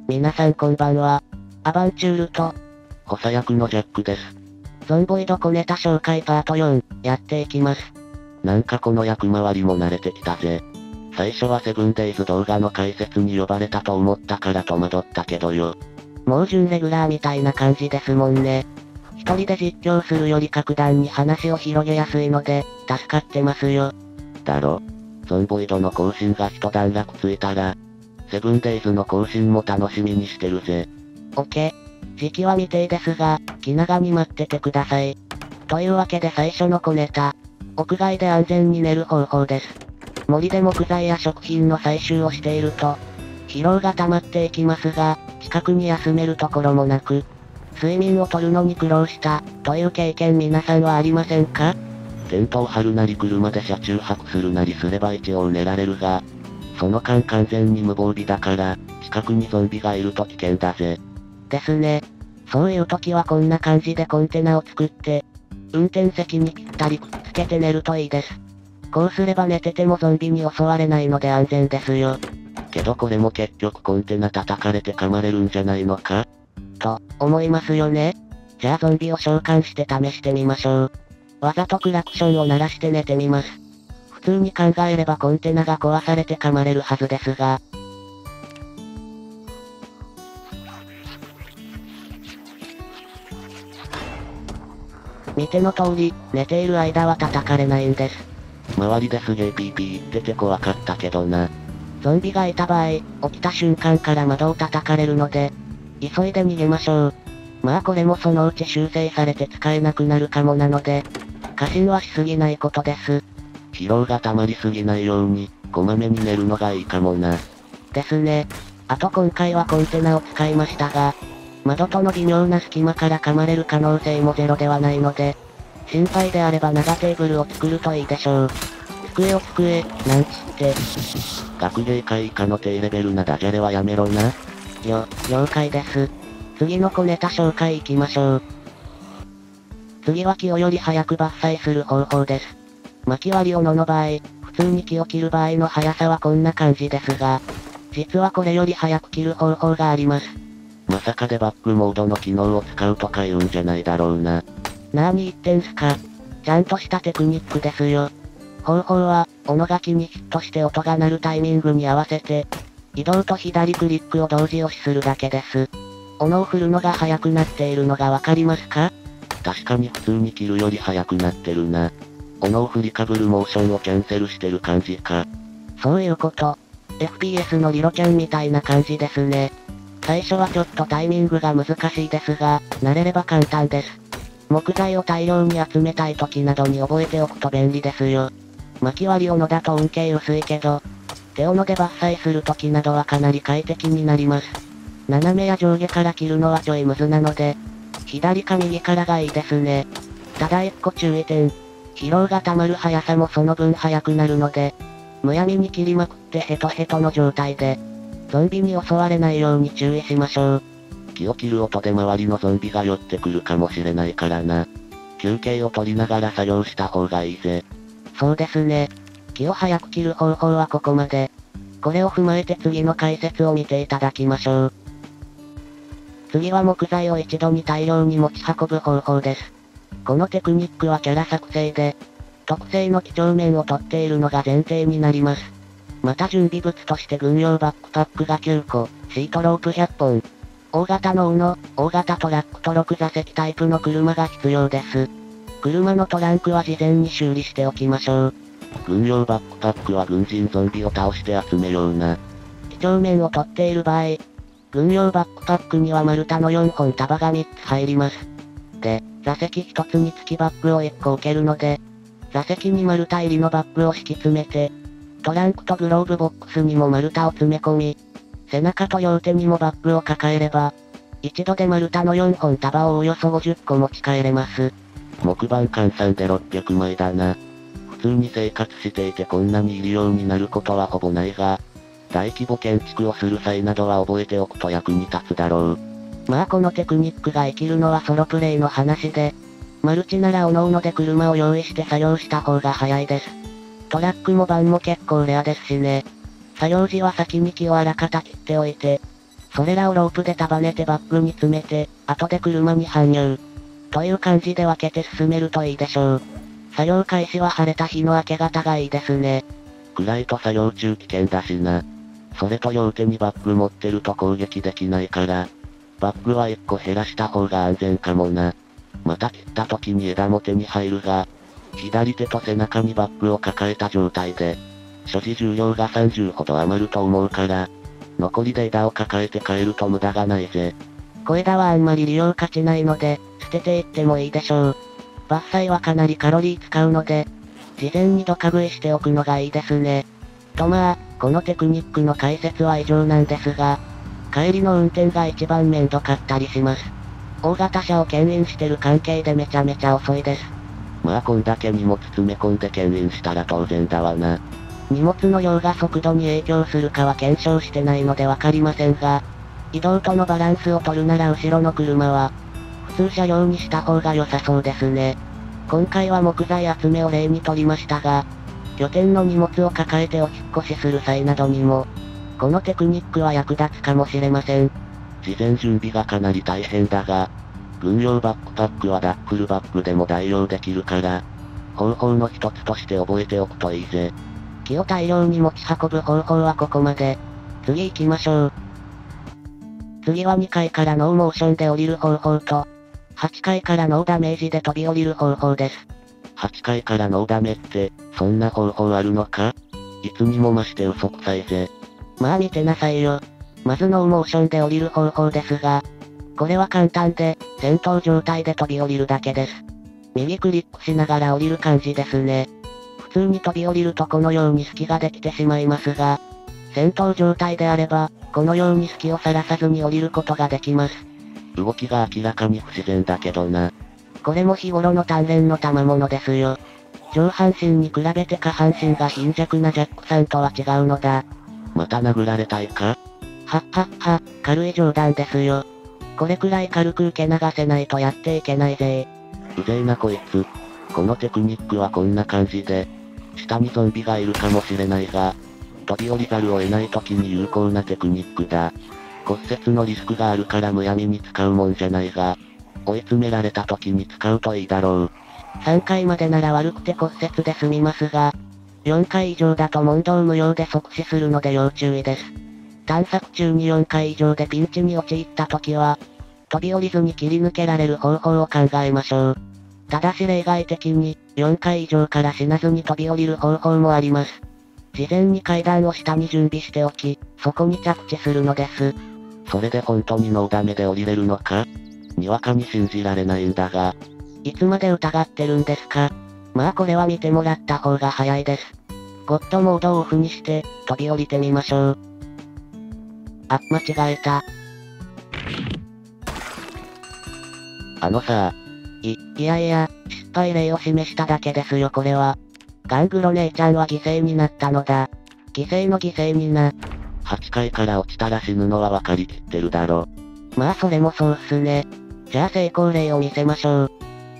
皆さんこんばんは。アバンチュールと、 補佐役のジャックです。 ゾンボイド小ネタ紹介パート4、やっていきます。 なんかこの役回りも慣れてきたぜ。最初はセブンデイズ動画の解説に呼ばれたと思ったから戸惑ったけどよ。 もう準レギュラーみたいな感じですもんね。一人で実況するより格段に話を広げやすいので、助かってますよ。 だろ。ゾンボイドの更新が一段落ついたら、セブンデイズの更新も楽しみにしてるぜ。 オッケー。時期は未定ですが、気長に待っててください。というわけで最初の小ネタ。屋外で安全に寝る方法です。森で木材や食品の採集をしていると、疲労が溜まっていきますが、近くに休めるところもなく、睡眠をとるのに苦労した、という経験皆さんはありませんか？ テントを張るなり車で車中泊するなりすれば一応寝られるが、その間完全に無防備だから、近くにゾンビがいると危険だぜ。 ですね。そういう時はこんな感じでコンテナを作って、運転席にぴったりくっつけて寝るといいです。こうすれば寝ててもゾンビに襲われないので安全ですよ。 けどこれも結局コンテナ叩かれて噛まれるんじゃないのか？ と、思いますよね。じゃあゾンビを召喚して試してみましょう。わざとクラクションを鳴らして寝てみます。普通に考えればコンテナが壊されて噛まれるはずですが。見ての通り、寝ている間は叩かれないんです。 周りですげーピーピー言ってて怖かったけどな。 ゾンビがいた場合、起きた瞬間から窓を叩かれるので、急いで逃げましょう。まあこれもそのうち修正されて使えなくなるかもなので、過信はしすぎないことです。 疲労が溜まりすぎないように、こまめに寝るのがいいかもな。 ですね。あと今回はコンテナを使いましたが、窓との微妙な隙間から噛まれる可能性もゼロではないので、心配であれば長テーブルを作るといいでしょう。机、なんつって。 学芸会以下の低レベルなダジャレはやめろな。 了解です。次の小ネタ紹介行きましょう。次は木をより早く伐採する方法です。薪割り斧の場合、普通に木を切る場合の速さはこんな感じですが、実はこれより早く切る方法があります。 まさかデバッグモードの機能を使うとか言うんじゃないだろうな。 なーに言ってんすか。ちゃんとしたテクニックですよ。方法は、斧が木にヒットして音が鳴るタイミングに合わせて、移動と左クリックを同時押しするだけです。斧を振るのが速くなっているのがわかりますか？ 確かに普通に切るより速くなってるな。斧を振りかぶるモーションをキャンセルしてる感じか。 そういうこと。FPS のリロキャンみたいな感じですね。最初はちょっとタイミングが難しいですが、慣れれば簡単です。木材を大量に集めたい時などに覚えておくと便利ですよ。薪割り斧だと恩恵薄いけど、手斧で伐採する時などはかなり快適になります。斜めや上下から切るのはちょいムズなので、左か右からがいいですね。ただ一個注意点。疲労が溜まる速さもその分速くなるので、むやみに切りまくってヘトヘトの状態で、ゾンビに襲われないように注意しましょう。 木を切る音で周りのゾンビが寄ってくるかもしれないからな。休憩を取りながら作業した方がいいぜ。 そうですね。木を早く切る方法はここまで。これを踏まえて次の解説を見ていただきましょう。次は木材を一度に大量に持ち運ぶ方法です。このテクニックはキャラ作成で、特性の几帳面をとっているのが前提になります。また準備物として軍用バックパックが9個、シートロープ100本、大型の斧、大型トラックと6座席タイプの車が必要です。車のトランクは事前に修理しておきましょう。 軍用バックパックは軍人ゾンビを倒して集めような。 几帳面をとっている場合、軍用バックパックには丸太の4本束が3つ入ります。で、座席1つにつきバッグを1個置けるので、座席に丸太入りのバッグを敷き詰めて、トランクとグローブボックスにも丸太を詰め込み、背中と両手にもバッグを抱えれば、一度で丸太の4本束をおよそ50個持ち帰れます。 木板換算で600枚だな。普通に生活していてこんなに入るようになることはほぼないが、大規模建築をする際などは覚えておくと役に立つだろう。 まあこのテクニックが生きるのはソロプレイの話で、マルチなら各々で車を用意して作業した方が早いです。トラックもバンも結構レアですしね。作業時は先に木をあらかた切っておいて、 それらをロープで束ねてバッグに詰めて、後で車に搬入。という感じで分けて進めるといいでしょう。作業開始は晴れた日の明け方がいいですね。 暗いと作業中危険だしな。それと両手にバッグ持ってると攻撃できないから、バッグは1個減らした方が安全かもな。また切った時に枝も手に入るが、左手と背中にバッグを抱えた状態で、所持重量が30ほど余ると思うから、残りで枝を抱えて帰ると無駄がないぜ。 小枝はあんまり利用価値ないので、捨てていってもいいでしょう。伐採はかなりカロリー使うので、事前にドカ食いしておくのがいいですね。とまあ、このテクニックの解説は以上なんですが、帰りの運転が一番めんどかったりします。大型車を牽引してる関係でめちゃめちゃ遅いです。 まあこんだけ荷物詰め込んで牽引したら当然だわな。 荷物の量が速度に影響するかは検証してないのでわかりませんが、移動とのバランスを取るなら後ろの車は、普通車両にした方が良さそうですね。今回は木材集めを例に取りましたが、拠点の荷物を抱えてお引っ越しする際などにも、このテクニックは役立つかもしれません。 事前準備がかなり大変だが、軍用バックパックはダッフルバッグでも代用できるから、方法の一つとして覚えておくといいぜ。 木を大量に持ち運ぶ方法はここまで。次行きましょう。次は2階からノーモーションで降りる方法と、8階からノーダメージで飛び降りる方法です。 8階からノーダメって、そんな方法あるのか？いつにも増して嘘くさいぜ。 まあ見てなさいよ。まずノーモーションで降りる方法ですが、これは簡単で、戦闘状態で飛び降りるだけです。右クリックしながら降りる感じですね。普通に飛び降りるとこのように隙ができてしまいますが、戦闘状態であれば、このように隙をさらさずに降りることができます。 動きが明らかに不自然だけどな。 これも日頃の鍛錬の賜物ですよ。上半身に比べて下半身が貧弱なジャックさんとは違うのだ。 また殴られたいか？ はっはっは、軽い冗談ですよ。これくらい軽く受け流せないとやっていけないぜ。 うぜえなこいつ。このテクニックはこんな感じで、下にゾンビがいるかもしれないが、飛び降りざるを得ない時に有効なテクニックだ。骨折のリスクがあるからむやみに使うもんじゃないが、追い詰められた時に使うといいだろう。 3回までなら悪くて骨折で済みますが、4回以上だと問答無用で即死するので要注意です。探索中に4回以上でピンチに陥った時は、飛び降りずに切り抜けられる方法を考えましょう。ただし例外的に、4回以上から死なずに飛び降りる方法もあります。事前に階段を下に準備しておき、そこに着地するのです。 それで本当にノーダメで降りれるのか？にわかに信じられないんだが。 いつまで疑ってるんですか？まあこれは見てもらった方が早いです。ゴッドモードをオフにして、飛び降りてみましょう。あ、間違えた。 さいやいや、失敗例を示しただけですよこれは。ガングロ姉ちゃんは犠牲になったのだ。犠牲の犠牲にな。 8階から落ちたら死ぬのは分かりきってるだろ。 まあそれもそうっすね。じゃあ成功例を見せましょう。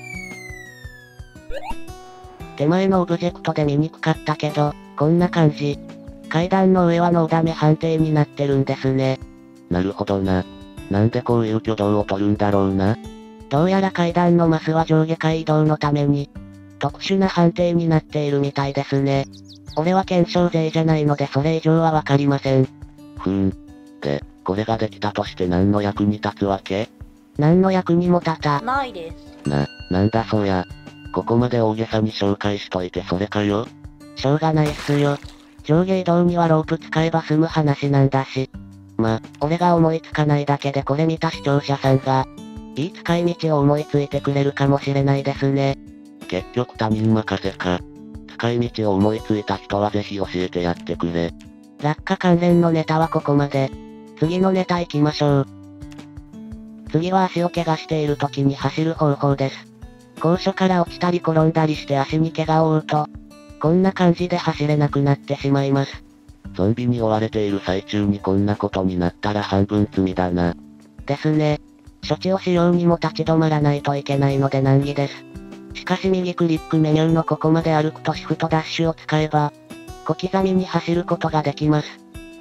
手前のオブジェクトで見にくかったけど、こんな感じ。階段の上はノーダメ判定になってるんですね。 なるほどな。なんでこういう挙動を取るんだろうな。 どうやら階段のマスは上下階移動のために、特殊な判定になっているみたいですね。俺は検証勢じゃないのでそれ以上はわかりません。 で、これができたとして何の役に立つわけ？ 何の役にも立たないです。 なんだそりゃ。ここまで大げさに紹介しといてそれかよ。 しょうがないっすよ。上下移動にはロープ使えば済む話なんだし。俺が思いつかないだけでこれ見た視聴者さんが、いい使い道を思いついてくれるかもしれないですね。 結局他人任せか。使い道を思いついた人はぜひ教えてやってくれ。 落下関連のネタはここまで。次のネタ行きましょう。次は足を怪我している時に走る方法です。高所から落ちたり転んだりして足に怪我を負うと、こんな感じで走れなくなってしまいます。 ゾンビに追われている最中にこんなことになったら半分罪だな。 ですね。処置をしようにも立ち止まらないといけないので難儀です。しかし右クリックメニューのここまで歩くとシフトダッシュを使えば、小刻みに走ることができます。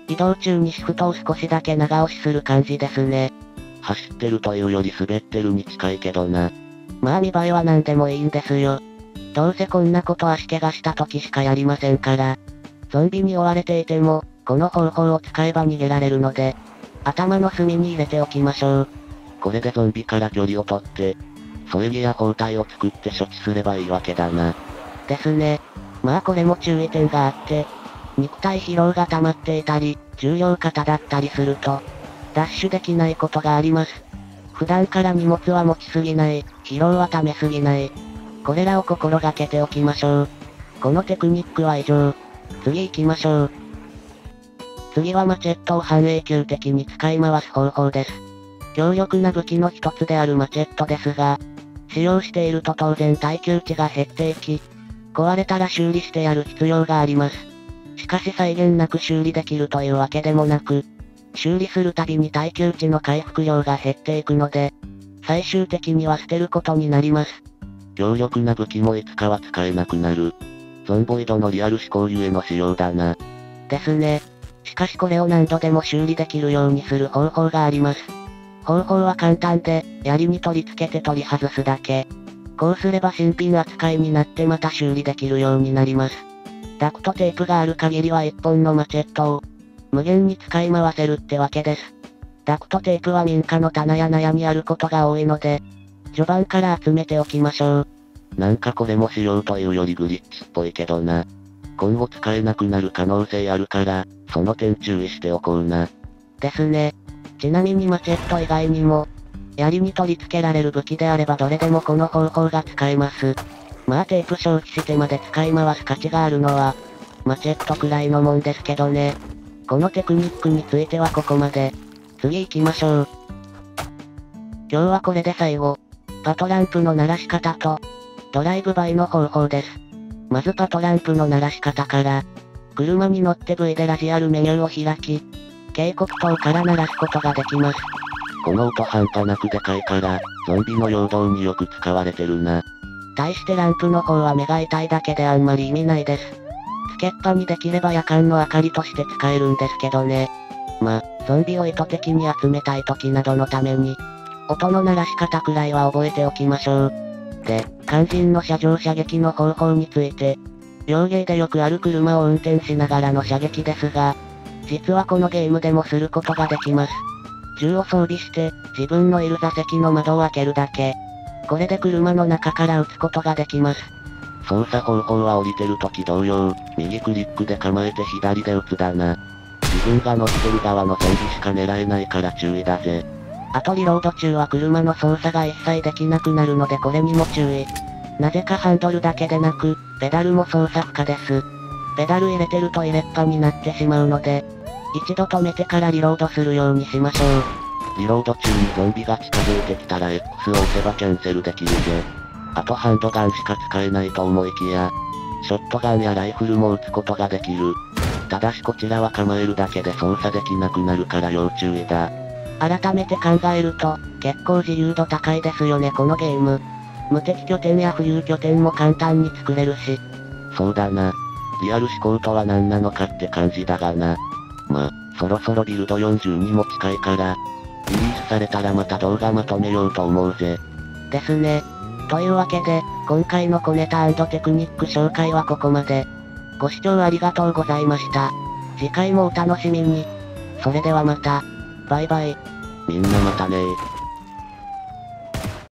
移動中にシフトを少しだけ長押しする感じですね。 走ってるというより滑ってるに近いけどな。 まあ見栄えは何でもいいんですよ。どうせこんなこと足怪我した時しかやりませんから。ゾンビに追われていても、この方法を使えば逃げられるので、頭の隅に入れておきましょう。 これでゾンビから距離を取って、添え木や包帯を作って処置すればいいわけだな。 ですね。まあこれも注意点があって、肉体疲労が溜まっていたり、重量過多だったりすると、ダッシュできないことがあります。普段から荷物は持ちすぎない、疲労は溜めすぎない。これらを心がけておきましょう。このテクニックは以上。次行きましょう。次はマチェットを半永久的に使い回す方法です。強力な武器の一つであるマチェットですが、使用していると当然耐久値が減っていき、壊れたら修理してやる必要があります。しかし際限なく修理できるというわけでもなく、修理するたびに耐久値の回復量が減っていくので、最終的には捨てることになります。 強力な武器もいつかは使えなくなる。ゾンボイドのリアル思考ゆえの仕様だな。 ですね。しかしこれを何度でも修理できるようにする方法があります。方法は簡単で、槍に取り付けて取り外すだけ。こうすれば新品扱いになってまた修理できるようになります。ダクトテープがある限りは一本のマチェットを無限に使い回せるってわけです。ダクトテープは民家の棚や納屋にあることが多いので、序盤から集めておきましょう。 なんかこれも仕様というよりグリッチっぽいけどな。今後使えなくなる可能性あるから、その点注意しておこうな。 ですね。ちなみにマチェット以外にも、槍に取り付けられる武器であればどれでもこの方法が使えます。まあテープ消費してまで使い回す価値があるのは、マチェットくらいのもんですけどね。このテクニックについてはここまで。次行きましょう。今日はこれで最後。パトランプの鳴らし方と、ドライブバイの方法です。まずパトランプの鳴らし方から、車に乗って V でラジアルメニューを開き、警告灯から鳴らすことができます。 この音半端なくでかいから、ゾンビの陽動によく使われてるな。 対してランプの方は目が痛いだけであんまり意味ないです。つけっぱにできれば夜間の明かりとして使えるんですけどね。ま、ゾンビを意図的に集めたい時などのために、音の鳴らし方くらいは覚えておきましょう。で、肝心の車上射撃の方法について、両ゲーでよくある車を運転しながらの射撃ですが、実はこのゲームでもすることができます。銃を装備して、自分のいる座席の窓を開けるだけ。これで車の中から撃つことができます。 操作方法は降りてる時同様、右クリックで構えて左で撃つだな。自分が乗ってる側のゾンビしか狙えないから注意だぜ。 あとリロード中は車の操作が一切できなくなるのでこれにも注意。なぜかハンドルだけでなく、ペダルも操作不可です。ペダル入れてると入れっぱになってしまうので、一度止めてからリロードするようにしましょう。 リロード中にゾンビが近づいてきたら X を押せばキャンセルできるぜ。あとハンドガンしか使えないと思いきや、ショットガンやライフルも撃つことができる。ただしこちらは構えるだけで操作できなくなるから要注意だ。 改めて考えると、結構自由度高いですよねこのゲーム。無敵拠点や浮遊拠点も簡単に作れるし。 そうだな。リアル思考とは何なのかって感じだがな。ま、そろそろビルド40にも近いから、リリースされたらまた動画まとめようと思うぜ。 ですね。というわけで、今回の小ネタ&テクニック紹介はここまで。ご視聴ありがとうございました。次回もお楽しみに。それではまた。バイバイ。 みんなまたねー。